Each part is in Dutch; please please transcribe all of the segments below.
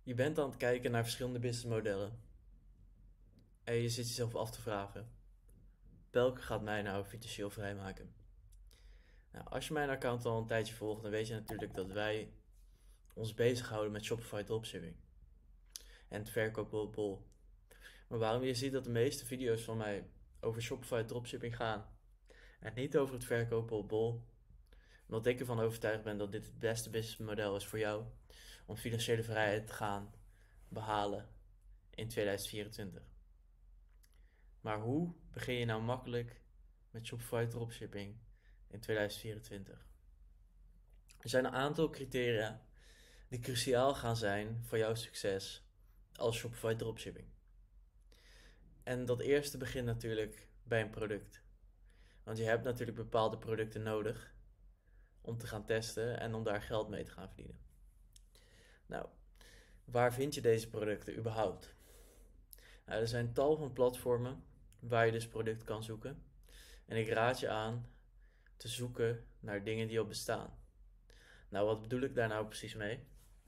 Je bent aan het kijken naar verschillende businessmodellen en je zit jezelf af te vragen: welke gaat mij nou financieel vrijmaken? Nou, als je mijn account al een tijdje volgt, dan weet je natuurlijk dat wij ons bezighouden met Shopify dropshipping en het verkopen op bol. Maar waarom je ziet dat de meeste video's van mij over Shopify dropshipping gaan en niet over het verkopen op bol, omdat ik ervan overtuigd ben dat dit het beste businessmodel is voor jou om financiële vrijheid te gaan behalen in 2024. Maar hoe begin je nou makkelijk met Shopify dropshipping in 2024? Er zijn een aantal criteria die cruciaal gaan zijn voor jouw succes als Shopify dropshipping. En dat eerste begint natuurlijk bij een product. Want je hebt natuurlijk bepaalde producten nodig om te gaan testen en om daar geld mee te gaan verdienen. Nou, waar vind je deze producten überhaupt? Nou, er zijn tal van platformen waar je dus product kan zoeken. En ik raad je aan te zoeken naar dingen die al bestaan. Nou, wat bedoel ik daar nou precies mee?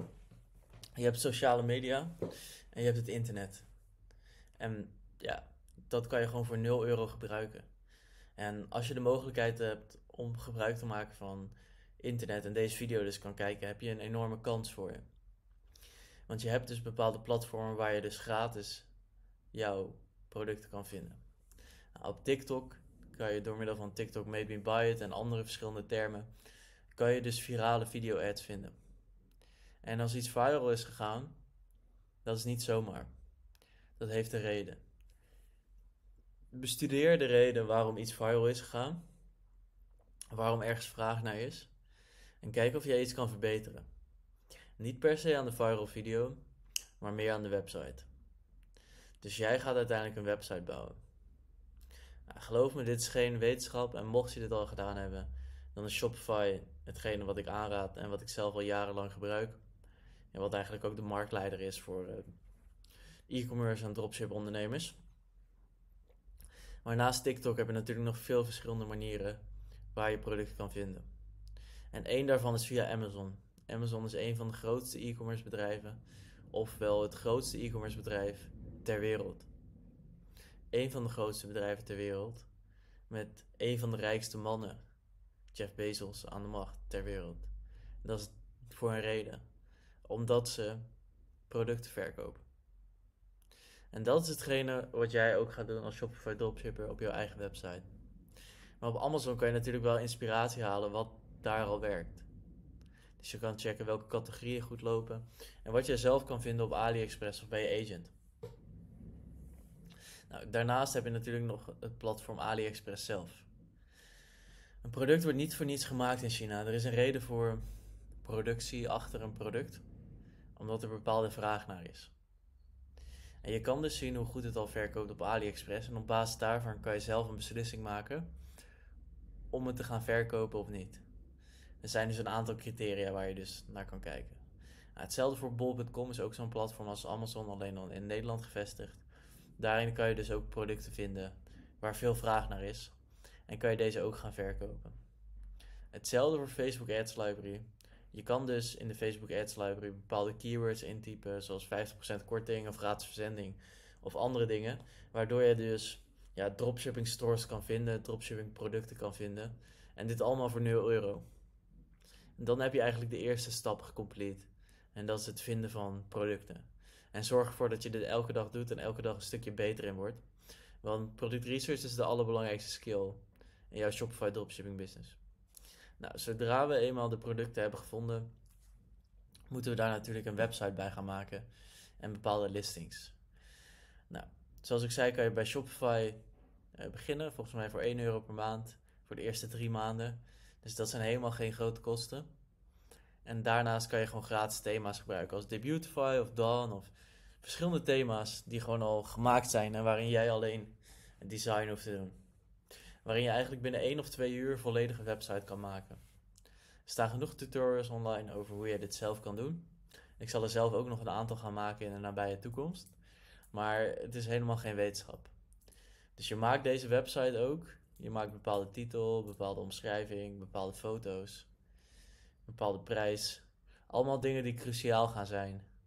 Je hebt sociale media en je hebt het internet. En ja, dat kan je gewoon voor 0 euro gebruiken. En als je de mogelijkheid hebt om gebruik te maken van internet en deze video dus kan kijken, heb je een enorme kans voor je. Want je hebt dus bepaalde platformen waar je dus gratis jouw producten kan vinden. Nou, op TikTok kan je door middel van TikTok Made Me Buy It en andere verschillende termen, kan je dus virale video-ads vinden. En als iets viral is gegaan, dat is niet zomaar. Dat heeft een reden. Bestudeer de reden waarom iets viral is gegaan, waarom ergens vraag naar is, en kijk of jij iets kan verbeteren. Niet per se aan de viral video, maar meer aan de website. Dus jij gaat uiteindelijk een website bouwen. Nou, geloof me, dit is geen wetenschap en mocht je dit al gedaan hebben, dan is Shopify hetgene wat ik aanraad en wat ik zelf al jarenlang gebruik. En wat eigenlijk ook de marktleider is voor e-commerce en dropship ondernemers. Maar naast TikTok heb je natuurlijk nog veel verschillende manieren waar je producten kan vinden. En één daarvan is via Amazon. Amazon is een van de grootste e-commerce bedrijven, ofwel het grootste e-commerce bedrijf ter wereld. Eén van de grootste bedrijven ter wereld, met een van de rijkste mannen, Jeff Bezos, aan de macht ter wereld. Dat is voor een reden. Omdat ze producten verkopen. En dat is hetgene wat jij ook gaat doen als Shopify dropshipper op jouw eigen website. Maar op Amazon kan je natuurlijk wel inspiratie halen wat daar al werkt. Dus je kan checken welke categorieën goed lopen en wat je zelf kan vinden op AliExpress of bij je agent. Nou, daarnaast heb je natuurlijk nog het platform AliExpress zelf. Een product wordt niet voor niets gemaakt in China. Er is een reden voor productie achter een product, omdat er bepaalde vraag naar is. En je kan dus zien hoe goed het al verkoopt op AliExpress en op basis daarvan kan je zelf een beslissing maken om het te gaan verkopen of niet. Er zijn dus een aantal criteria waar je dus naar kan kijken. Nou, hetzelfde voor bol.com is ook zo'n platform als Amazon, alleen al in Nederland gevestigd. Daarin kan je dus ook producten vinden waar veel vraag naar is en kan je deze ook gaan verkopen. Hetzelfde voor Facebook Ads Library. Je kan dus in de Facebook Ads Library bepaalde keywords intypen, zoals 50% korting of gratis verzending of andere dingen, waardoor je dus dropshipping stores kan vinden, dropshipping producten kan vinden. En dit allemaal voor 0 euro. En dan heb je eigenlijk de eerste stap gecomplete. En dat is het vinden van producten. En zorg ervoor dat je dit elke dag doet en elke dag een stukje beter in wordt. Want product research is de allerbelangrijkste skill in jouw Shopify dropshipping business. Nou, zodra we eenmaal de producten hebben gevonden, moeten we daar natuurlijk een website bij gaan maken en bepaalde listings. Nou, zoals ik zei kan je bij Shopify beginnen, volgens mij voor 1 euro per maand, voor de eerste 3 maanden. Dus dat zijn helemaal geen grote kosten. En daarnaast kan je gewoon gratis thema's gebruiken als Debutify of Dawn of verschillende thema's die gewoon al gemaakt zijn en waarin jij alleen het design hoeft te doen. Waarin je eigenlijk binnen 1 of 2 uur een volledige website kan maken. Er staan genoeg tutorials online over hoe je dit zelf kan doen. Ik zal er zelf ook nog een aantal gaan maken in de nabije toekomst. Maar het is helemaal geen wetenschap. Dus je maakt deze website ook. Je maakt een bepaalde titel, bepaalde omschrijving, bepaalde foto's, bepaalde prijs. Allemaal dingen die cruciaal gaan zijn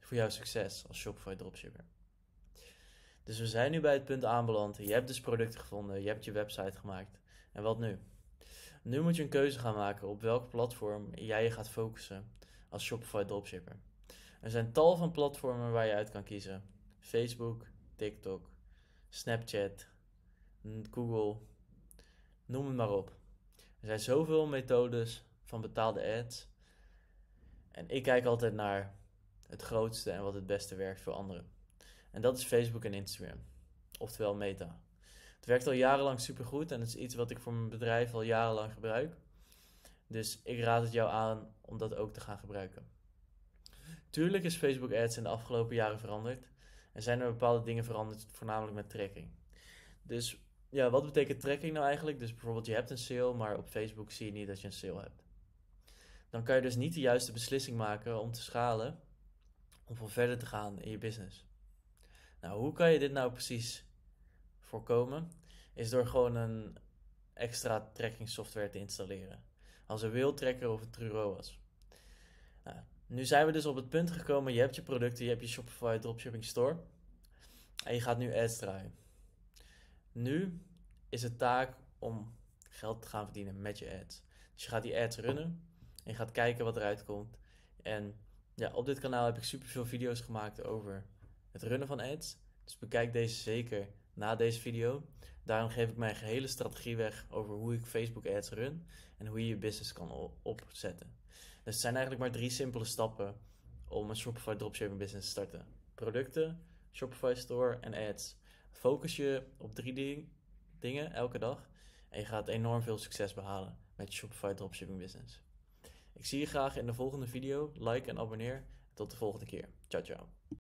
voor jouw succes als Shopify dropshipper. Dus we zijn nu bij het punt aanbeland. Je hebt dus producten gevonden, je hebt je website gemaakt. En wat nu? Nu moet je een keuze gaan maken op welk platform jij je gaat focussen als Shopify dropshipper. Er zijn tal van platformen waar je uit kan kiezen. Facebook, TikTok, Snapchat, Google, noem het maar op. Er zijn zoveel methodes van betaalde ads. En ik kijk altijd naar het grootste en wat het beste werkt voor anderen. En dat is Facebook en Instagram. Oftewel Meta. Het werkt al jarenlang supergoed en het is iets wat ik voor mijn bedrijf al jarenlang gebruik. Dus ik raad het jou aan om dat ook te gaan gebruiken. Tuurlijk is Facebook Ads in de afgelopen jaren veranderd. En zijn er bepaalde dingen veranderd, voornamelijk met tracking. Dus ja, wat betekent tracking nou eigenlijk? Dus bijvoorbeeld je hebt een sale, maar op Facebook zie je niet dat je een sale hebt. Dan kan je dus niet de juiste beslissing maken om te schalen, om voor verder te gaan in je business. Nou, hoe kan je dit nou precies voorkomen? Is door gewoon een extra tracking software te installeren. Als een Whale Tracker of een True ROAS. Nou, nu zijn we dus op het punt gekomen, je hebt je producten, je hebt je Shopify Dropshipping Store. En je gaat nu ads draaien. Nu is het taak om geld te gaan verdienen met je ads. Dus je gaat die ads runnen en je gaat kijken wat eruit komt. En ja, op dit kanaal heb ik superveel video's gemaakt over het runnen van ads. Dus bekijk deze zeker na deze video. Daarom geef ik mijn gehele strategie weg over hoe ik Facebook ads run en hoe je je business kan opzetten. Dus het zijn eigenlijk maar 3 simpele stappen om een Shopify dropshipping business te starten. Producten, Shopify Store en ads. Focus je op 3 dingen elke dag en je gaat enorm veel succes behalen met je Shopify dropshipping business. Ik zie je graag in de volgende video. Like en abonneer. Tot de volgende keer. Ciao, ciao.